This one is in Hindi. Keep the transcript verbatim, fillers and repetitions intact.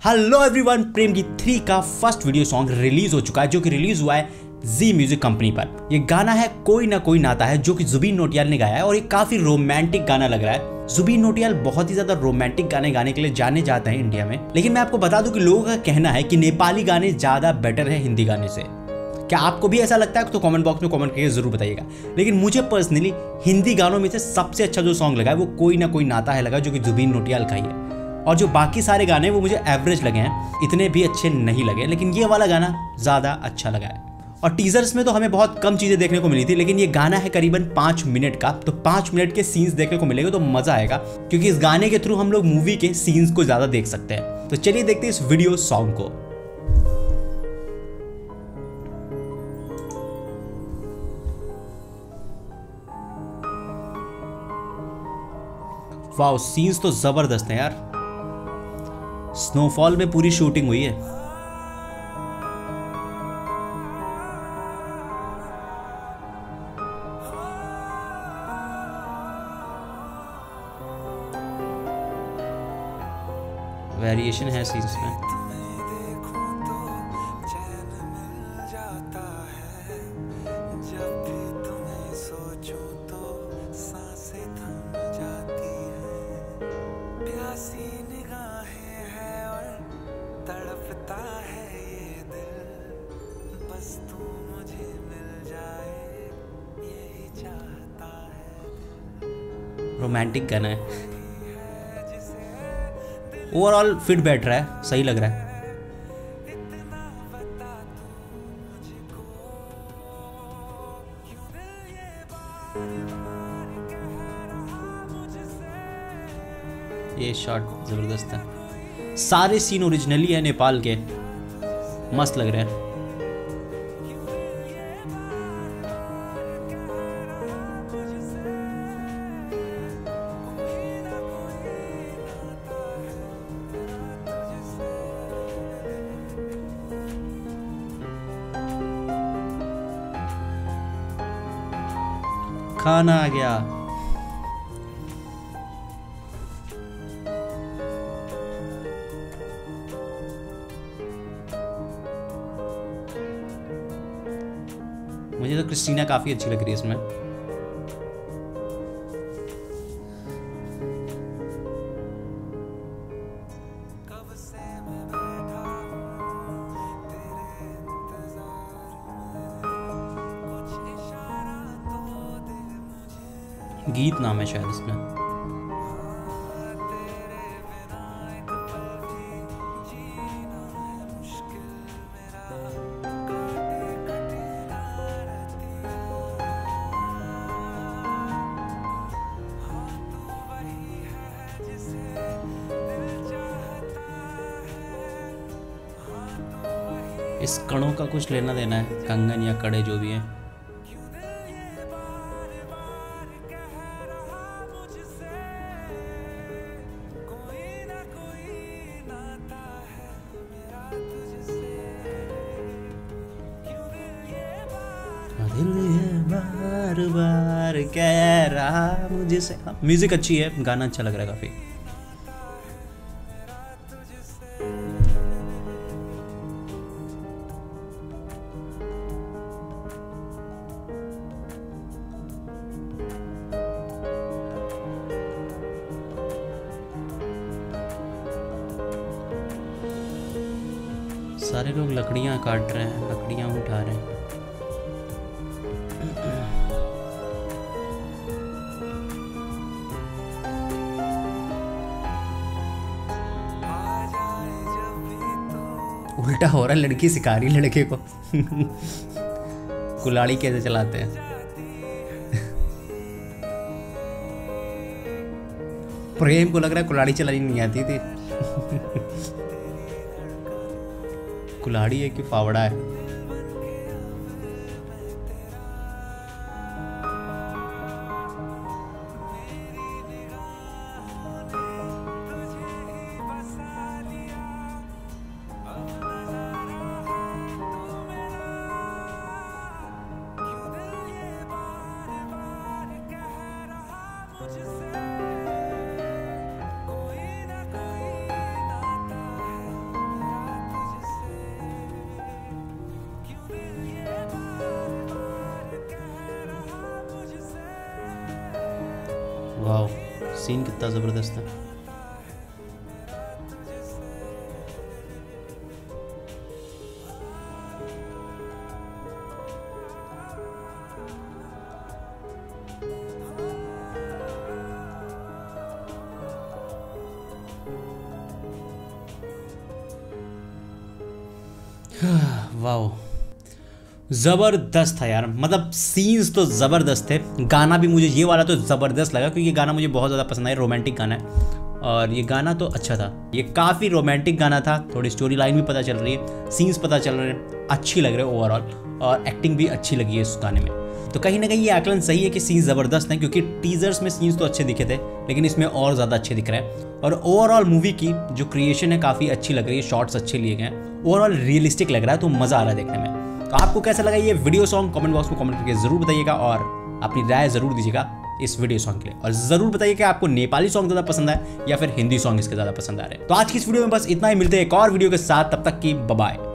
हेलो एवरीवन, प्रेम की थ्री का फर्स्ट वीडियो सॉन्ग रिलीज हो चुका है जो कि रिलीज हुआ है जी म्यूजिक कंपनी पर। ये गाना है कोई ना कोई नाता है जो कि जुबीन नौटियाल ने गाया है और ये काफी रोमांटिक गाना लग रहा है। जुबीन नौटियाल बहुत ही ज्यादा रोमांटिक गाने गाने के लिए जाने जाते हैं इंडिया में, लेकिन मैं आपको बता दूं कि लोगों का कहना है कि नेपाली गाने ज्यादा बेटर है हिंदी गाने से। क्या आपको भी ऐसा लगता है तो कमेंट बॉक्स में कमेंट करके जरूर बताइएगा। लेकिन मुझे पर्सनली हिंदी गानों में से सबसे अच्छा जो सॉन्ग लगा है वो कोई ना कोई नाता है लगा, जो कि जुबीन नौटियाल का ही है। और जो बाकी सारे गाने वो मुझे एवरेज लगे हैं, इतने भी अच्छे नहीं लगे, लेकिन ये वाला गाना ज़्यादा अच्छा लगा है। और टीजर्स में तो हमें बहुत कम चीज़ें देखने को मिली थी, लेकिन ये गाना है करीबन पाँच मिनट का, तो पाँच मिनट के सीन्स देखने को मिलेगा तो मज़ा आएगा, क्योंकि इस गाने के थ्रू हम लोग मूवी के सीन्स को ज़्यादा देख सकते हैं। तो चलिए देखते हैं इस वीडियो सॉन्ग को। वाओ, सीन्स तो जबरदस्त हैं यार। स्नोफॉल में पूरी शूटिंग हुई है। वेरिएशन है सीन्स में। रोमांटिक गाना है, ओवरऑल फिट बैठ रहा है, सही लग रहा है। ये शॉट जबरदस्त है। सारे सीन ओरिजिनली है नेपाल के, मस्त लग रहे हैं। खाना आ गया। मुझे तो क्रिस्टीना काफी अच्छी लग रही है इसमें। गीत नाम है शायद इसमें। इस कणों का कुछ लेना देना है, कंगन या कड़े जो भी है। दिल ये बार बार कह रहा मुझे से। म्यूजिक अच्छी है, गाना अच्छा लग रहा है काफी। सारे लोग लकड़ियां काट रहे हैं, लकड़ियां उठा रहे हैं। उल्टा हो रहा है, लड़की सिखा रही लड़के को कुल्हाड़ी कैसे चलाते हैं। प्रेम को लग रहा है कुल्हाड़ी चलानी नहीं आती थी। कुल्हाड़ी है कि फावड़ा है। वाह, सीन कितना ज़बरदस्त है। वाह, ज़बरदस्त था यार, मतलब सीन्स तो ज़बरदस्त थे। गाना भी मुझे ये वाला तो ज़बरदस्त लगा क्योंकि ये गाना मुझे बहुत ज़्यादा पसंद आया, रोमांटिक गाना है और ये गाना तो अच्छा था। ये काफ़ी रोमांटिक गाना था, थोड़ी स्टोरी लाइन भी पता चल रही है, सीन्स पता चल रहे हैं, अच्छी लग रहे हैं ओवरऑल, और एक्टिंग भी अच्छी लगी है इस गाने में। तो कहीं ना कहीं ये आकलन सही है कि सीन्स ज़बरदस्त हैं, क्योंकि टीजर्स में सीन्स तो अच्छे दिखे थे लेकिन इसमें और ज़्यादा अच्छे दिख रहे हैं। और ओवरऑल मूवी की जो क्रिएशन है काफ़ी अच्छी लग रही है, शॉट्स अच्छे लिए गए हैं, ओवरऑल रियलिस्टिक लग रहा है, तो मज़ा आ रहा है देखने में। तो आपको कैसा लगा ये वीडियो सॉन्ग, कमेंट बॉक्स में कमेंट करके जरूर बताइएगा और अपनी राय जरूर दीजिएगा इस वीडियो सॉन्ग के लिए। और जरूर बताइए कि आपको नेपाली सॉन्ग ज़्यादा पसंद है या फिर हिंदी सॉन्ग इसके ज़्यादा पसंद आ रहे हैं। तो आज की इस वीडियो में बस इतना ही, मिलते हैं एक और वीडियो के साथ, तब तक की बाय बाय।